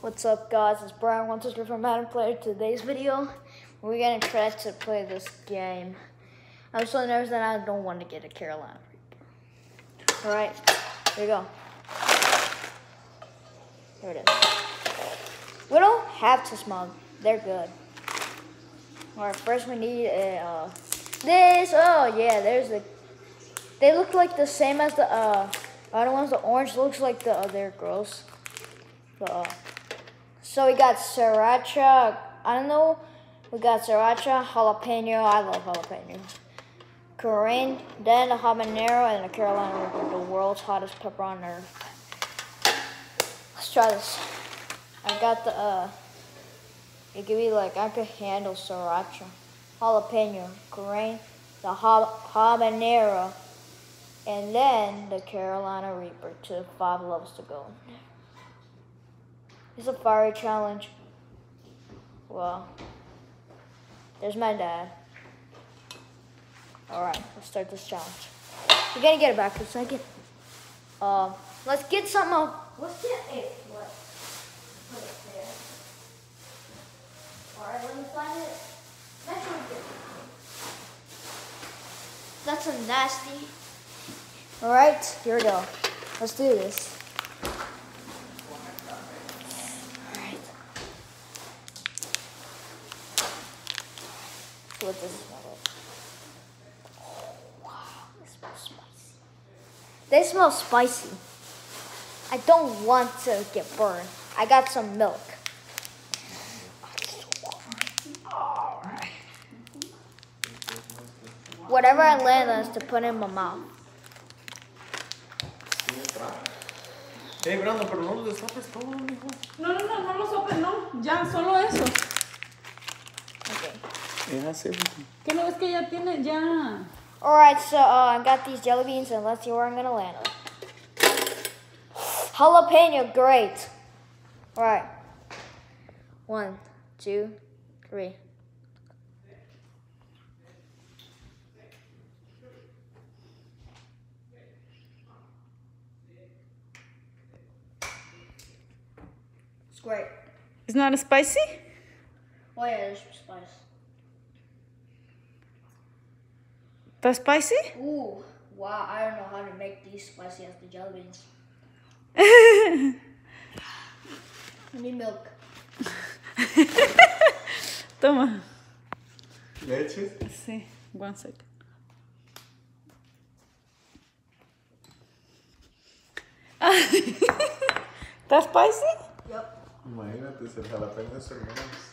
What's up, guys? It's Brian123 from Madden Player. Today's video, we're gonna try to play this game. I'm so nervous that I don't want to get a Carolina Reaper. Alright, here we go. Here it is. We don't have to smog. They're good. Alright, first we need this. Oh yeah, there's the. They look like the same as the other ones. The orange looks like the other girls. So we got sriracha. I don't know. We got sriracha, jalapeno. I love jalapeno. Coriander, then the habanero, and the Carolina Reaper, the world's hottest pepper on earth. Let's try this. I got the it could be like I could handle sriracha, jalapeno, coriander, the habanero, and then the Carolina Reaper to 5 levels to go. It's a fiery challenge. Well, there's my dad. Alright, let's start this challenge. We're gonna get it back for a second. Let's get something. Let's get it. Put it there. Alright, let me find it. That's a nasty. Alright, here we go. Let's do this. What this smell like. Oh, wow, this smells spicy. They smell spicy. I don't want to get burned. I got some milk. Alright. Whatever I land on is to put in my mouth. Hey, Brandon, pero no lo destapes todo, mijo. No lo sopes, no. Ya, solo eso. Okay. Yeah, sí. ¿Qué no ves que ya tiene, ya? Alright, so I got these jelly beans and let's see where I'm gonna land on. Jalapeno, great. Alright. 1, 2, 3. It's great. It's not spicy? Oh yeah, there's some spice. That's spicy? Ooh, wow, I don't know how to make these spicy as the jelly beans. I need milk. Toma. ¿Leches? Sí, 1 second. ¿That's spicy? Yep. Imagínate, se jalapeño es hermanos.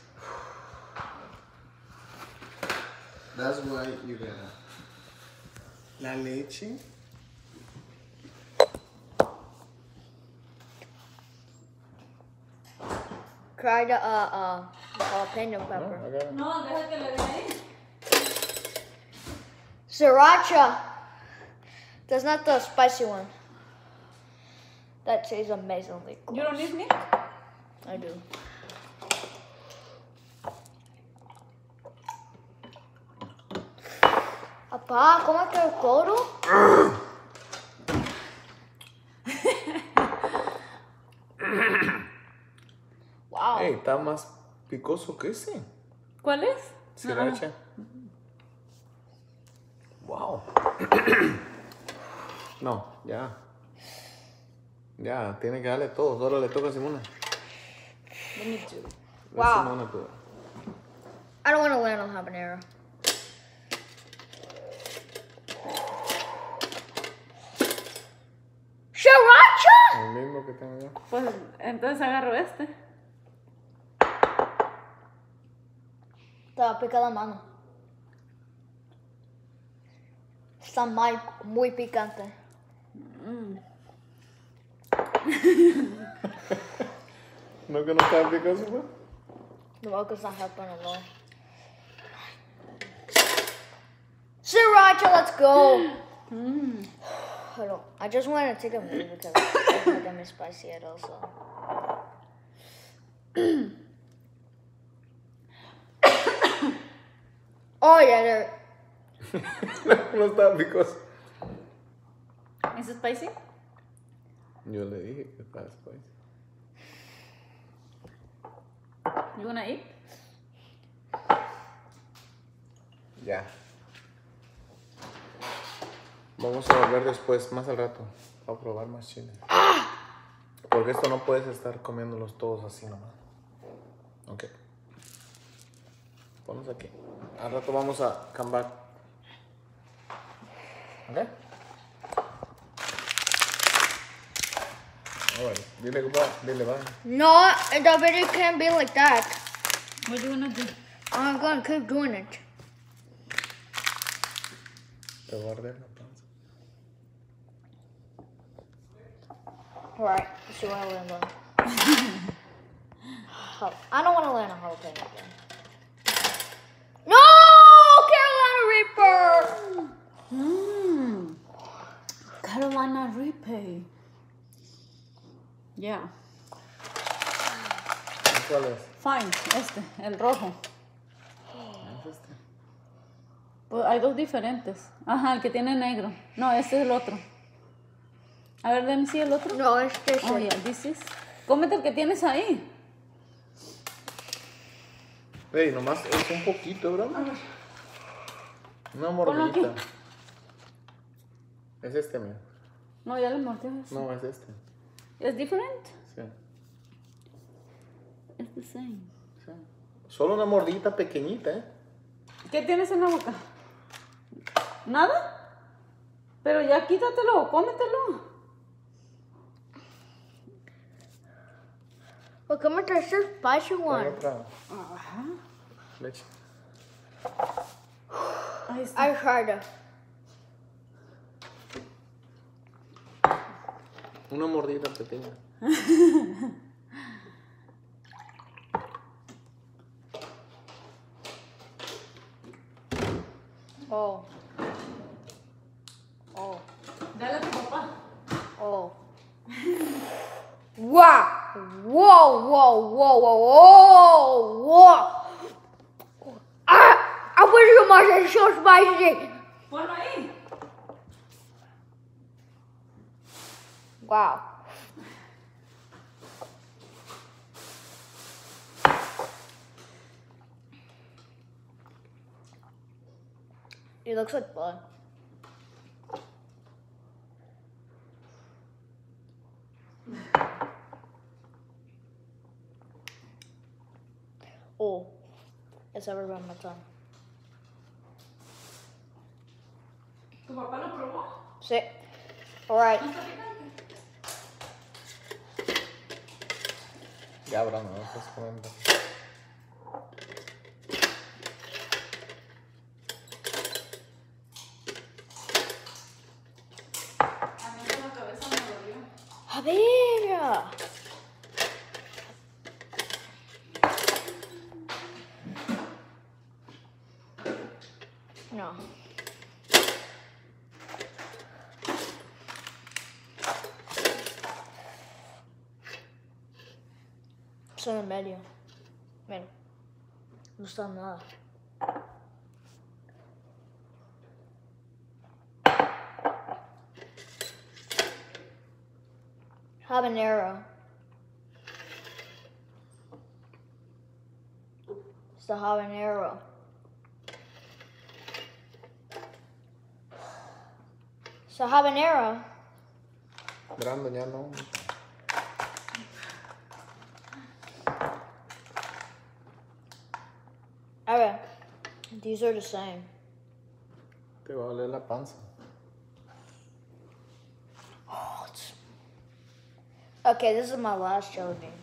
That's why you gotta. La leche. Try the jalapeno pepper. No, deja que le dé ahí. Sriracha. That's not the spicy one. That tastes amazingly cool. You don't need milk? I do. Papá, ¿cómo que el coro? Wow. Hey, está más picoso que ese. ¿Cuál es? Sriracha. Wow. No, ya. Ya, tiene que darle todo. Solo le toca a Simona. Let me do. Wow. Simona, tú. I don't want to land on habanero. Sriracha? El mismo que tengo yo. Pues entonces agarro este. Te va a picar la mano. Está muy picante. ¿No que no está picoso, pues? The milk is not helping at all. Sriracha, let's go. Hold on. I just want to take a movie because I don't think I'm spicy at all. So. Oh yeah, they're. No está picoso. ¿Es spicy? Yo le dije que estaba spicy. You wanna eat? Ya. Vamos a volver después, más al rato, a probar más chiles. Porque esto no puedes estar comiéndolos todos así nomás. Ok. Ponlos aquí. Al rato vamos a come back. Ok. Alright. Dile goodbye. Dile bye. No, the video can't be like that. What do you wanna do? I'm gonna keep doing it. Te voy a arder la panza. Alright, let's see what I land on. I don't want to land a jalapeno again. No! Carolina Reaper! Carolina Reaper. Yeah. ¿Cuál es? Fine, el rojo. ¿Es este? Pues hay dos diferentes. Ajá, el que tiene negro. No, este es el otro. A ver, dame si el otro. No, este es Oh, yeah, this is. Cómete el que tienes ahí. Ey, nomás es un poquito, bro. Una Ponlo aquí. mordidita. Es este, mira. No, ya le mordió ese. No, es este. ¿Es different? Sí. It's the same. Sí. Solo una mordidita pequeñita, ¿eh? ¿Qué tienes en la boca? ¿Nada? Pero ya quítatelo, cómetelo. Look, I'm gonna start spicy Dale one. otra Ajá. leche. Ahí está. I tried it. Una mordida pequeña. Oh. Oh. Dale a tu papá. Oh. Wow. Whoa, whoa, whoa, whoa, whoa. I wish you must be so spicy. Ponlo ahí. Wow. It looks like blood. Oh, it's everywhere on my tongue. ¿Tu papá lo probó? Sí. All right. ¿No está picante? Ya, bro, no estás comiendo. A mí con la cabeza me dolió. A ver. No. Son en medio. Mira. No está nada. Habanero. It's the habanero. It's the habanero. Brandon, ya no. Okay. These are the same. Te va a doler la panza. Oh, okay, this is my last jelly bean.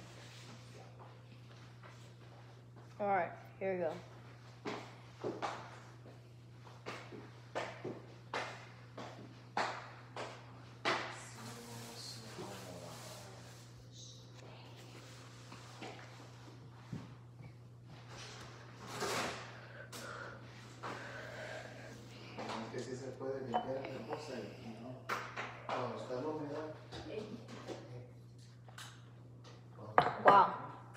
Alright, here we go. Que sí se puede limpiar la cosa y no. Cuando está la humedad. Wow.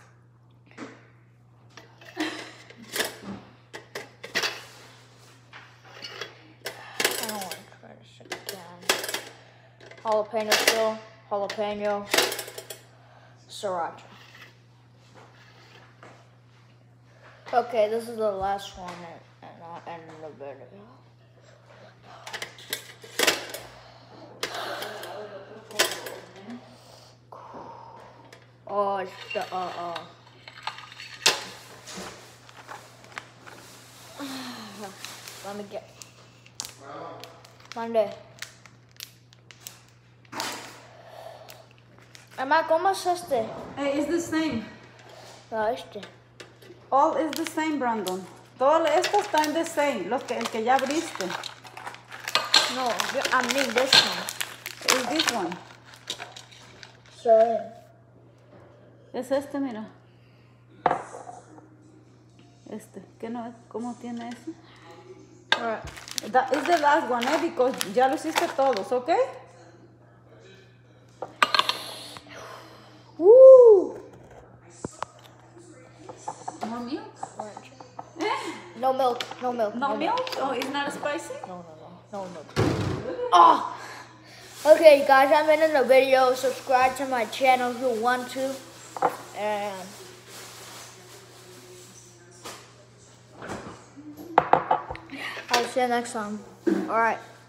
I don't want to try this again. Jalapeno still, jalapeno, sriracha. Okay, this is the last one, and I'll end the video. Oh, it's the Let me get Monday. Emma, ¿cómo es este? It's the same. No, este. All is the same, Brandon. Todo esto está en the same. El que ya abriste. No, I mean this one. Is this one. Sorry. Es este, mira. Este. ¿Qué no es? ¿Cómo tiene eso? Alright. That is the last one, because ya lo hiciste todos, ¿ok? Woo! More milk? No milk, no milk. No milk? Oh, it's not spicy? No milk. Oh! Okay, guys, I'm ending the video. Subscribe to my channel if you want to. And I'll see you next time. Alright.